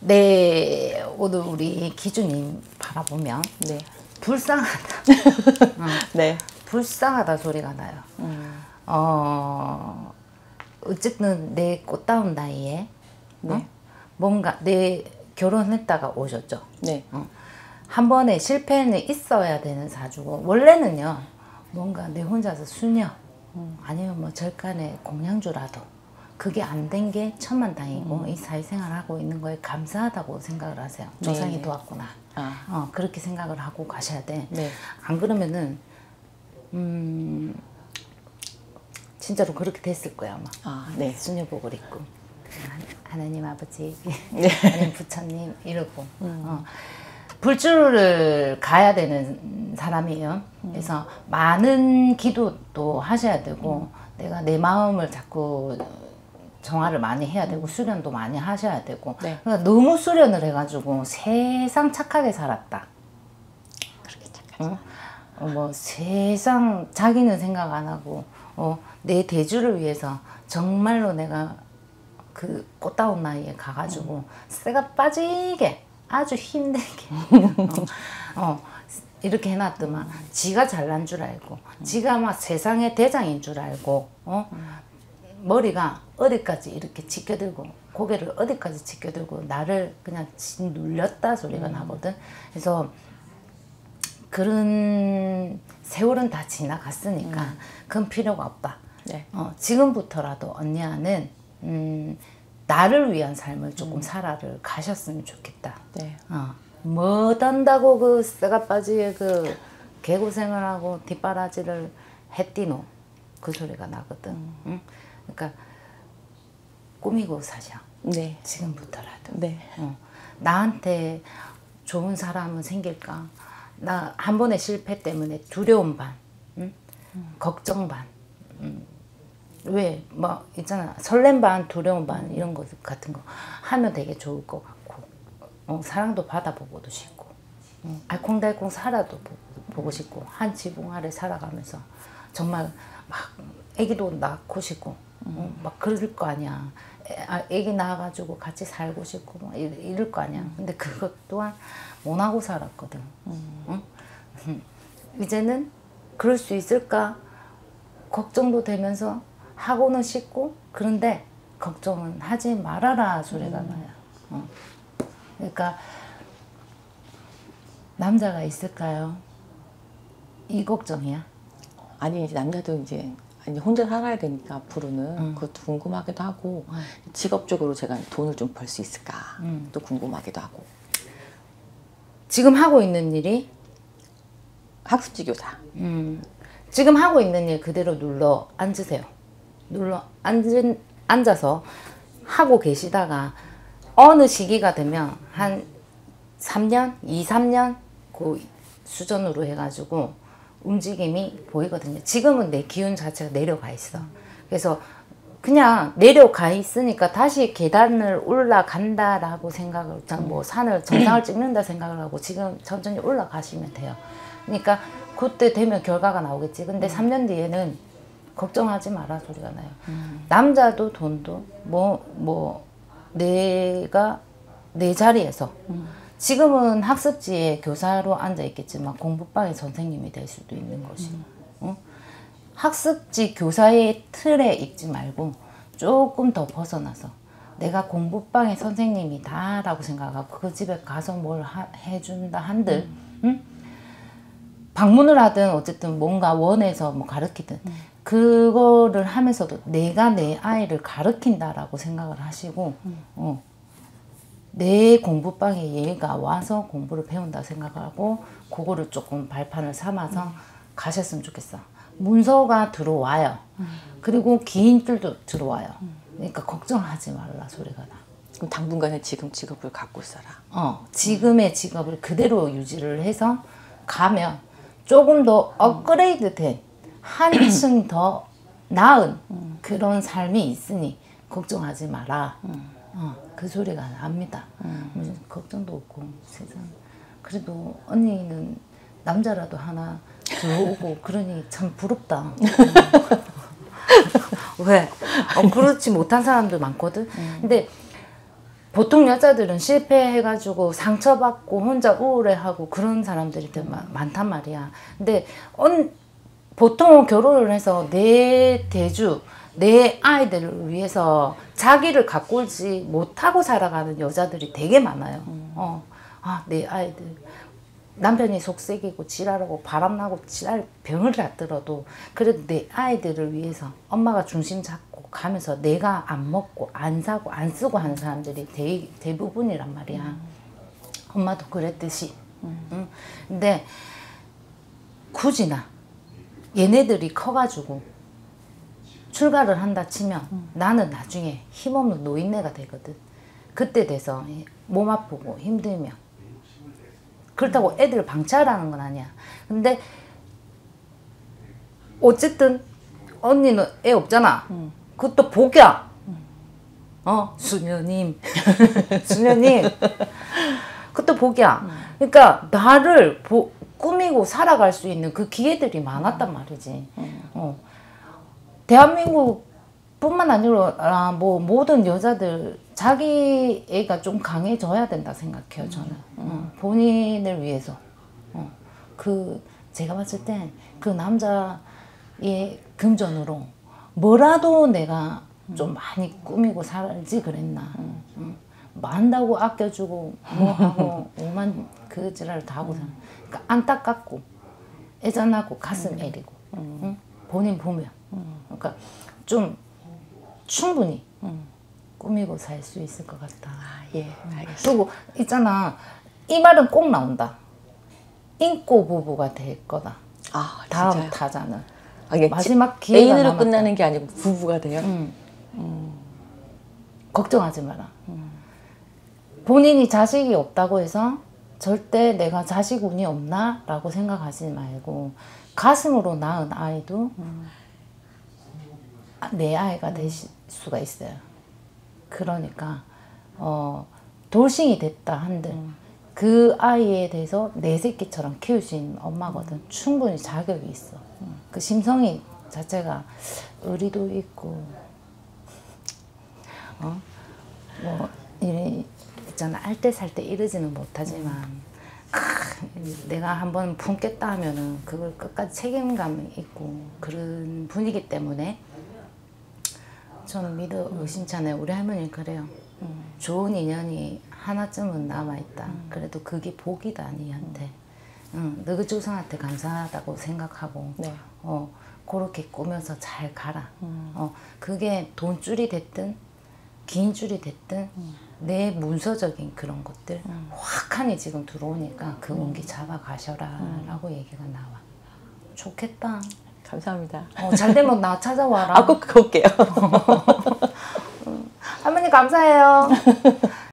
오늘 우리 기준님 바라보면 네. 불쌍하다. 네. 불쌍하다 소리가 나요. 어쨌든 내 꽃다운 나이에 네. 뭔가 내 결혼했다가 오셨죠. 네. 한 번에 실패는 있어야 되는 사주고 원래는요 뭔가 내 혼자서 수녀 아니면 뭐 절간의 공양주라도 그게 안 된 게 천만다행이고 이 사회생활하고 있는 거에 감사하다고 생각을 하세요. 조상이 네. 도왔구나. 아. 그렇게 생각을 하고 가셔야 돼. 네. 안 그러면은 진짜로 그렇게 됐을 거야 아마. 아, 네. 수녀복을 입고 하나님 아버지 네. 아니면 부처님 이러고 불주를 가야 되는 사람이에요. 그래서 많은 기도도 하셔야 되고 내가 내 마음을 자꾸 정화를 많이 해야 되고 수련도 많이 하셔야 되고 네. 그러니까 너무 수련을 해가지고 세상 착하게 살았다. 그렇게 착하지. 뭐 세상 자기는 생각 안 하고 내 대주를 위해서 정말로 내가 그 꽃다운 나이에 가가지고 쇠가 빠지게 아주 힘들게 이렇게 해놨더만 지가 잘난 줄 알고 지가 막 세상의 대장인 줄 알고 머리가 어디까지 이렇게 지켜들고 고개를 어디까지 지켜들고 나를 그냥 눌렸다 소리가 나거든. 그래서 그런 세월은 다 지나갔으니까 그건 필요가 없다. 네. 지금부터라도 언니야는 나를 위한 삶을 조금 살아를 가셨으면 좋겠다. 네. 뭐 딴다고 그 쇠가 빠지게 그 개고생을 하고 뒷바라지를 했디노 그 소리가 나거든. 응? 그러니까 꾸미고 사셔. 네. 지금부터라도. 네. 나한테 좋은 사람은 생길까? 나 한 번의 실패 때문에 두려움 반, 걱정 반. 왜? 뭐 있잖아. 설렘 반, 두려움 반 이런 것 같은 거 하면 되게 좋을 것 같고 사랑도 받아보고도 싶고 알콩달콩 살아도 보고 싶고 한 지붕 아래 살아가면서 정말 막 애기도 낳고 싶고 막 그럴 거 아니야. 애기 낳아가지고 같이 살고 싶고 막 이럴 거 아니야. 근데 그것 또한 못 하고 살았거든. 이제는 그럴 수 있을까? 걱정도 되면서 하고는 싶고 그런데 걱정은 하지 말아라 소리가 나요. 그러니까 남자가 있을까요? 이 걱정이야. 아니 이제 남자도 이제 혼자 살아야 되니까 앞으로는 그것도 궁금하기도 하고 직업적으로 제가 돈을 좀 벌 수 있을까 또 궁금하기도 하고. 지금 하고 있는 일이 학습지 교사. 지금 하고 있는 일 그대로 눌러 앉으세요. 앉아서 하고 계시다가 어느 시기가 되면 한 3년, 2, 3년 그 수준으로 해가지고 움직임이 보이거든요. 지금은 내 기운 자체가 내려가 있어. 그래서 그냥 내려가 있으니까 다시 계단을 올라간다라고 생각을, 뭐 산을 정상을 찍는다 생각을 하고 지금 천천히 올라가시면 돼요. 그러니까 그때 되면 결과가 나오겠지. 근데 3년 뒤에는 걱정하지 마라 소리가 나요. 남자도 돈도 내가 내 자리에서 지금은 학습지에 교사로 앉아 있겠지만 공부방의 선생님이 될 수도 있는 것이. 학습지 교사의 틀에 있지 말고 조금 더 벗어나서 내가 공부방의 선생님이다 라고 생각하고 그 집에 가서 뭘 해준다 한들 방문을 하든 어쨌든 뭔가 원해서 뭐 가르치든 그거를 하면서도 내가 내 아이를 가르친다라고 생각을 하시고 내 공부방에 얘가 와서 공부를 배운다 생각하고 그거를 조금 발판을 삼아서 가셨으면 좋겠어. 문서가 들어와요. 그리고 기인들도 들어와요. 그러니까 걱정하지 말라 소리가 나. 그럼 당분간은 지금 직업을 갖고 있어라. 지금의 직업을 그대로 유지를 해서 가면 조금 더 업그레이드 된 한층 더 나은 그런 삶이 있으니 걱정하지 마라. 그 소리가 납니다. 걱정도 없고 세상. 그래도 언니는 남자라도 하나 들어오고 그러니 참 부럽다. 왜? 그렇지 못한 사람도 많거든. 근데 보통 여자들은 실패해가지고 상처받고 혼자 우울해하고 그런 사람들이 되게 많단 말이야. 근데 보통 결혼을 해서 내 대주, 내 아이들을 위해서 자기를 가꾸지 못하고 살아가는 여자들이 되게 많아요. 내 아이들. 남편이 속썩이고 지랄하고 바람나고 지랄 병을 다 들어도 그래도 내 아이들을 위해서 엄마가 중심 잡고 가면서 내가 안 먹고 안 사고 안 쓰고 하는 사람들이 대부분이란 말이야. 엄마도 그랬듯이. 근데 굳이 얘네들이 커가지고 출가를 한다 치면 나는 나중에 힘없는 노인네가 되거든. 그때 돼서 몸 아프고 힘들면 그렇다고 애들 방치하라는 건 아니야. 근데 어쨌든 언니는 애 없잖아. 그것도 복이야. 수녀님. 수녀님. 그것도 복이야. 그러니까 나를 꾸미고 살아갈 수 있는 그 기회들이 많았단 말이지. 대한민국 뿐만 아니라 뭐 모든 여자들 자기 애가 좀 강해져야 된다 생각해요. 저는 본인을 위해서. 제가 봤을 땐 그 남자의 금전으로 뭐라도 내가 좀 많이 꾸미고 살지 그랬나. 뭐 한다고 아껴주고 뭐 하고 오만 그 지랄을 다 하고 사는. 그러니까 안타깝고 애잔하고 가슴 애리고 본인 보면 그러니까 좀 충분히 꾸미고 살 수 있을 것 같다. 예, 알겠습니다. 그리고 있잖아, 이 말은 꼭 나온다. 인꼬 부부가 될 거다. 다음 진짜요? 타자는. 이게 마지막 기회가 애인으로 남았다. 끝나는 게 아니고 부부가 돼요? 걱정하지 마라. 본인이 자식이 없다고 해서 절대 내가 자식 운이 없나? 라고 생각하지 말고 가슴으로 낳은 아이도 내 아이가 될 수가 있어요. 그러니까 돌싱이 됐다 한들 그 아이에 대해서 내 새끼처럼 키울 수 있는 엄마거든. 충분히 자격이 있어. 그 심성이 자체가 의리도 있고 뭐 이래 있잖아, 알뜰살뜰 이러지는 못하지만 내가 한번 품겠다 하면은 그걸 끝까지 책임감이 있고 그런 분이기 때문에 저는 믿어 의심치 않아요. 우리 할머니는 그래요. 좋은 인연이 하나쯤은 남아있다. 그래도 그게 복이다 니한테. 너희 조상한테 감사하다고 생각하고 네. 그렇게 꾸며서 잘 가라. 그게 돈줄이 됐든 긴 줄이 됐든 내 문서적인 그런 것들 확하니 지금 들어오니까 그 온기 잡아 가셔라 라고 얘기가 나와. 좋겠다. 감사합니다. 잘 되면 나 찾아와라. 꼭 가볼게요. 할머니 감사해요.